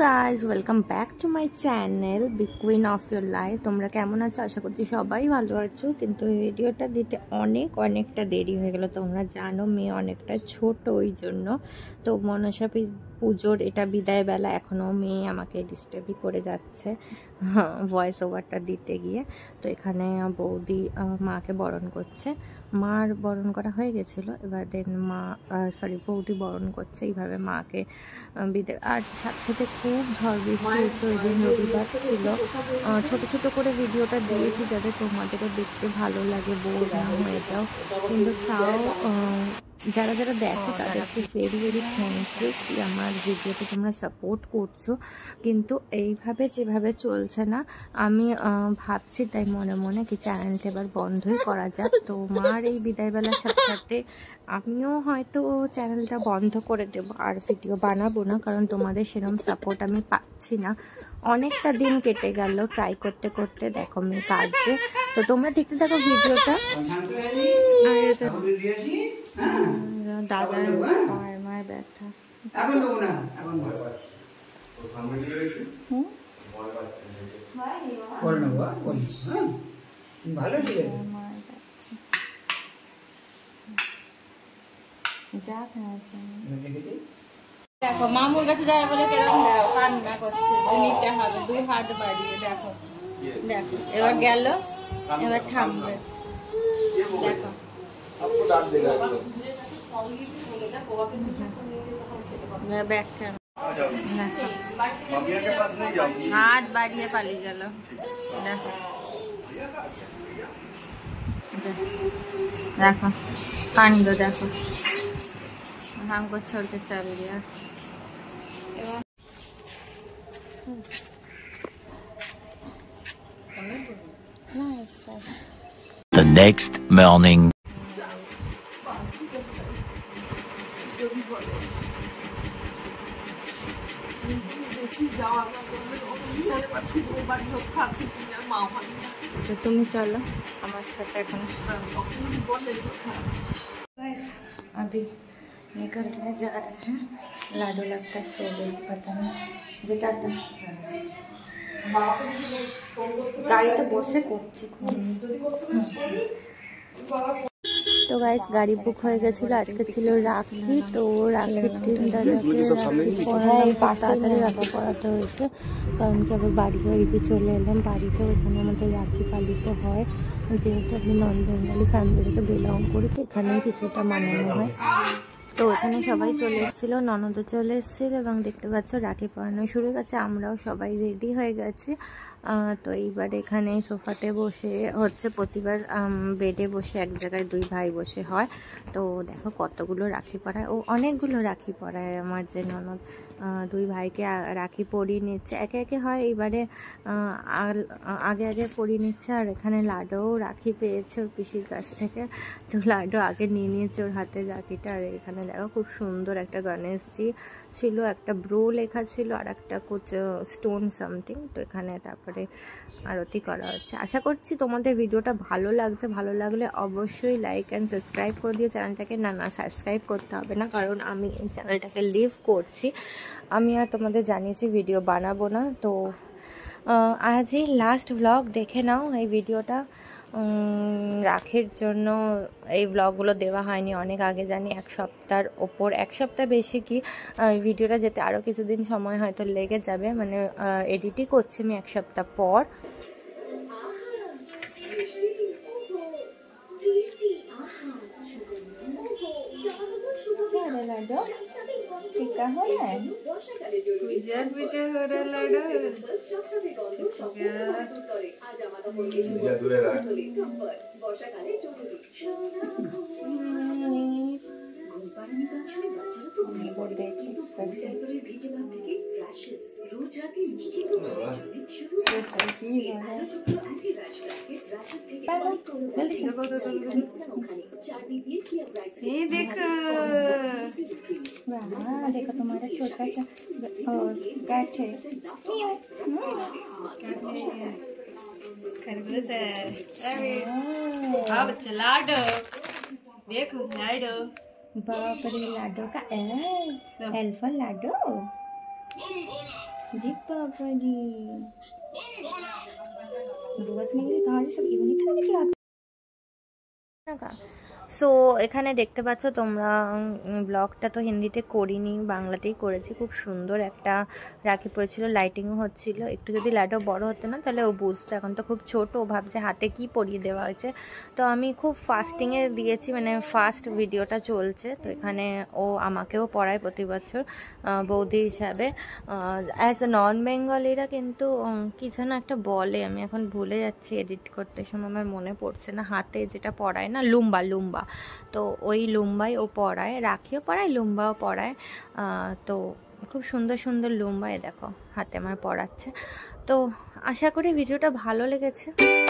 Guys welcome back to my channel big queen of your life. তোমরা কেমন আছো? আশা করছি সবাই ভালো আছো, কিন্তু ভিডিওটা দিতে অনেকটা দেরি হয়ে গেল। তোমরা জানো মেয়ে অনেকটা ছোট, ওই জন্য তো মনসা পুজোর এটা বিদায় বেলা এখনও মেয়ে আমাকে ডিস্টার্বই করে যাচ্ছে ভয়েস ওভারটা দিতে গিয়ে। তো এখানে বৌদি মাকে বরণ করছে, মার বরণ করা হয়ে গেছিলো, এবার দেন বৌদি বরণ করছে এইভাবে মাকে বিদায়। আর সাথে খুব ঝড় বৃষ্টি হয়েছে, ওই দিন রবিবার ছিল। ছোট করে ভিডিওটা দিয়েছি যাতে তোমাদেরও দেখতে ভালো লাগে, বোর না হয়ে যাও। কিন্তু তাও যারা দেখো তাদেরকে ভেরি থ্যাংক ইউ কি আমার ভিডিওতে তোমরা সাপোর্ট করছো। কিন্তু এইভাবে যেভাবে চলছে না, আমি ভাবছি তাই মনে মনে কি চ্যানেলটা এবার বন্ধই করা যাক। তো মার এই বিদায়বেলার সাথে আমিও হয়তো চ্যানেলটা বন্ধ করে দেব, আর ভিডিও বানাবো না, কারণ তোমাদের সেরকম সাপোর্ট আমি পাচ্ছি না। অনেকটা দিন কেটে গেল ট্রাই করতে দেখো মেয়ে কাজে। তো তোমরা দেখতে থাকো ভিডিওটা। দাদার মায়ের ব্যথা দেখো মামুর কাছে যাবে বলে কেরম কান্না করছে, নিতে হবে 2 হাত বাড়িয়ে। দেখো এবার গেল, এবার থামবে। দেখো হাত বাড়িয়ে পালিয়ে গেল। দেখো কাণ্ড, দেখো हमको छोड़ के चल गया। The next morning. तो तुम चलो हमारे साथ এখন। अभी निकलने जा रहे हैं, लाडू लगता सो गई, पता नहीं যেটা গাড়িতে বসে করছি। তো গাইস গাড়ি বুক হয়ে গেছিলো, আজকে ছিল রাখি। তো রাখির দিন দাদাকে তাড়াতাড়ি রাখা পড়াতে হয়েছে, কারণ কি আবার বাড়িতে চলে এলাম। বাড়িতে ওখানে আমাদের রাখি পালিত হয়, যেহেতু আমি নন বেঙ্গলি ফ্যামিলি থেকে বিলং করি, তো এখানেই কিছুটা মানানো হয়। তো এখানে সবাই চলে এসেছিলো, ননদও চলে এসেছিলো, এবং দেখতে পাচ্ছ রাখি পরানো শুরু গেছে। আমরাও সবাই রেডি হয়ে গেছি। তো এইবার এখানে সোফাতে বসে হচ্ছে, প্রতিবার বেডে বসে এক জায়গায় 2 ভাই বসে হয়। তো দেখো কতগুলো রাখি পরায়, ও অনেকগুলো রাখি পরায় আমার যে ননদ। 2 ভাইকে রাখি পরিয়ে নিচ্ছে, একে হয়। এইবারে আগে পরিয়ে নিচ্ছে। আর এখানে লাডুও রাখি পেয়েছে ওর পিসির কাছ থেকে, তো লাডু আগে নিয়ে নিয়েছে ওর হাতের রাখিটা। আর এখানে দেখো খুব সুন্দর একটা গণেশজি ছিল, একটা ব্রো লেখা ছিল, আর একটা স্টোন সামথিং। তো এখানে তারপরে আরতি করা হচ্ছে। আশা করছি তোমাদের ভিডিওটা ভালো লাগছে। ভালো লাগলে অবশ্যই লাইক অ্যান্ড সাবস্ক্রাইব করে দিও চ্যানেলটাকে। না সাবস্ক্রাইব করতে হবে না, কারণ আমি এই চ্যানেলটাকে লিভ করছি। আমি আর তোমাদের জানিয়েছি ভিডিও বানাবো না। তো আজই লাস্ট ব্লগ দেখে নাও এই ভিডিওটা। রাখির জন্য এই ব্লগগুলো দেওয়া হয়নি অনেক আগে, জানি 1 সপ্তাহের ওপর, 1 সপ্তাহ বেশি কি। এই ভিডিওটা যেতে আরও কিছুদিন সময় হয়তো লেগে যাবে, মানে এডিটই করছি আমি 1 সপ্তাহ পর। টিকা हो रहा है, पूजा हो रहा लाडू। देखो तुम्हारा छोटा सा कैट है, खरगोश है। अब लाडो देखो, लाडो बाप रे, लाडो का एल्फा लाडो। दीपावली 2 बात नहीं कहाँ से सब यूनिक निकला। সো এখানে দেখতে পাচ্ছ তোমরা, ব্লগটা তো হিন্দিতে করিনি, বাংলাতেই করেছি। খুব সুন্দর একটা রাখি পড়েছিল, লাইটিংও হচ্ছিল। একটু যদি লাইটও বড় হতো না তাহলে ও বুঝতো, এখন তো খুব ছোট, ও ভাবছে হাতে কি পরিয়ে দেওয়া হয়েছে। তো আমি খুব ফাস্টিংয়ে দিয়েছি, মানে ফার্স্ট ভিডিওটা চলছে। তো এখানে ও আমাকেও পড়ায় প্রতি বছর বৌদি হিসাবে। অ্যাজ এ নন বেঙ্গলিরা কিন্তু কি যেন একটা বলে, আমি এখন ভুলে যাচ্ছি, এডিট করতে সময় আমার মনে পড়ছে না। হাতে যেটা পড়ায় না, লুম্বা, তো ওই লুম্বাই ও পড়ায়, রাখিও পড়ায়, লুম্বাও পড়ায়। তো খুব সুন্দর সুন্দর লুম্বাই দেখো হাতে আমার পড়াচ্ছে। তো আশা করি ভিডিওটা ভালো লেগেছে।